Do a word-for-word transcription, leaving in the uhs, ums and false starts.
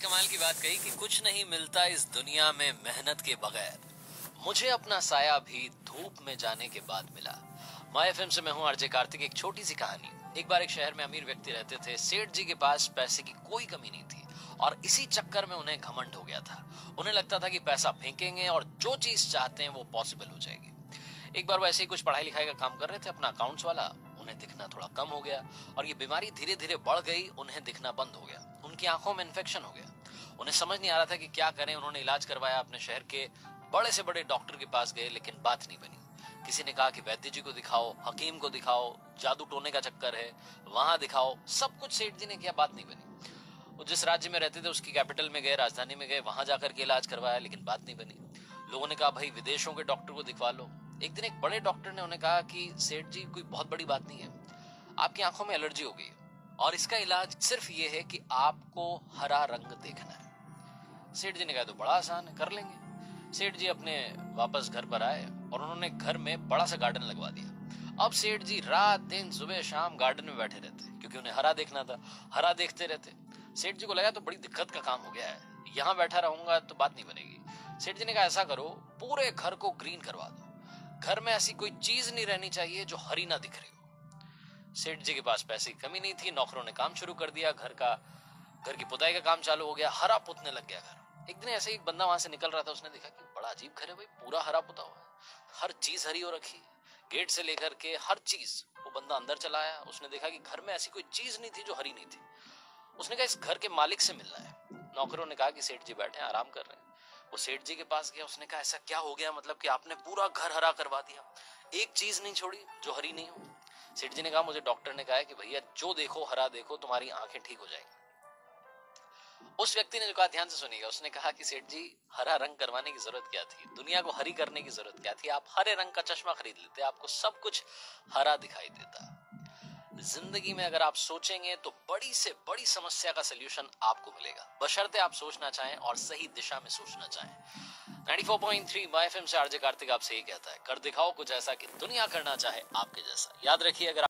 कमाल की बात कही कि कुछ नहीं मिलता इस दुनिया में मेहनत के बगैर। मुझे अपना साया भी धूप में जाने के बाद मिला। माय एफएम से मैं हूं आरजे कार्तिक। एक छोटी सी कहानी। एक बार एक शहर में अमीर व्यक्ति रहते थे। सेठ जी के पास पैसे की कोई कमी नहीं थी और इसी चक्कर में उन्हें घमंड हो गया था। उन्हें लगता था कि पैसा फेंकेंगे और जो चीज चाहते हैं वो पॉसिबल हो जाएगी। एक बार वो ऐसे ही कुछ पढ़ाई लिखाई का काम कर रहे थे अपना अकाउंट्स वाला। उन्हें दिखना थोड़ा कम हो गया और ये बीमारी धीरे धीरे बढ़ गई। उन्हें दिखना बंद हो गया। उनकी आंखों में इन्फेक्शन हो गया। उन्हें समझ नहीं आ रहा था कि क्या करें। उन्होंने इलाज करवाया। अपने शहर के बड़े से बड़े डॉक्टर के पास गए लेकिन बात नहीं बनी। किसी ने कहा कि वैद्य जी को दिखाओ, हकीम को दिखाओ, जादू टोने का चक्कर है, वहां दिखाओ। सब कुछ सेठ जी ने किया, बात नहीं बनी। वो जिस राज्य में रहते थे उसकी कैपिटल में गए, राजधानी में गए, वहां जाकर के इलाज करवाया लेकिन बात नहीं बनी। लोगों ने कहा भाई विदेशों के डॉक्टर को दिखवा लो। एक दिन एक बड़े डॉक्टर ने उन्हें कहा कि सेठ जी कोई बहुत बड़ी बात नहीं है, आपकी आंखों में एलर्जी हो गई और इसका इलाज सिर्फ ये है कि आपको हरा रंग देखना है। सेठ जी ने कहा तो बड़ा आसान है, कर लेंगे। सेठ जी अपने वापस घर पर आए और उन्होंने घर में बड़ा सा गार्डन लगवा दिया। अब सेठ जी रात दिन सुबह शाम गार्डन में बैठे रहते क्योंकि उन्हें हरा देखना था। हरा देखते रहते। सेठ जी को लगा तो बड़ी दिक्कत का काम हो गया है, यहाँ बैठा रहूंगा तो बात नहीं बनेगी। सेठ जी ने कहा ऐसा करो, पूरे घर को ग्रीन करवा दो। घर में ऐसी कोई चीज नहीं रहनी चाहिए जो हरी ना दिख रही हो। सेठ जी के पास पैसे की कमी नहीं थी। नौकरों ने काम शुरू कर दिया। घर का घर की पुताई का काम चालू हो गया। हरा पुतने लग गया घर। एक दिन ऐसे ही एक बंदा वहां से निकल रहा था। उसने देखा कि बड़ा अजीब घर है भाई, पूरा हरा पुता हुआ है, हर चीज हरी हो रखी है, गेट से लेकर के हर चीज। वो बंदा अंदर चला आया। उसने देखा कि घर में ऐसी कोई चीज नहीं थी जो हरी नहीं थी। उसने कहा इस घर के मालिक से मिलना है। नौकरों ने कहा कि सेठ जी बैठे हैं, आराम कर रहे हैं। वो सेठ जी के पास गया। उसने कहा ऐसा क्या हो गया, मतलब कि आपने पूरा घर हरा करवा दिया, एक चीज नहीं छोड़ी जो हरी नहीं हो। सेठ जी ने कहा मुझे डॉक्टर ने कहा है कि भैया जो देखो हरा देखो, तुम्हारी आंखें ठीक हो जाएंगी। उस व्यक्ति ने जो कहा ध्यान से सुनिएगा। उसने कहा कि सेठ जी हरा रंग करवाने की जरूरत क्या थी, दुनिया को हरी करने की जरूरत क्या थी, आप हरे रंग का चश्मा खरीद लेते, आपको सब कुछ हरा दिखाई देता। जिंदगी में अगर आप सोचेंगे तो बड़ी से बड़ी समस्या का सलूशन आपको मिलेगा, बशर्ते आप सोचना चाहें और सही दिशा में सोचना चाहें। चौरानवे पॉइंट तीन माय एफएम से आरजे कार्तिक आपसे यही कहता है, कर दिखाओ कुछ ऐसा कि दुनिया करना चाहे आपके जैसा। याद रखिए अगर